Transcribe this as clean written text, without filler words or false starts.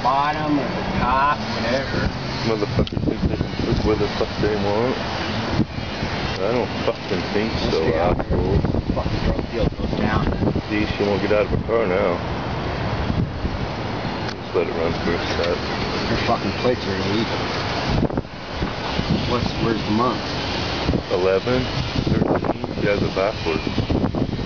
bottom or the top, whatever. Motherfuckers think they can put where the fuck they want. I don't fucking think so, asshole. Fucking drug deal goes down. See, she won't get out of her car now. Just let it run for a sec. Her fucking plates are illegal. Where's the month? 11, 13, she has it backwards.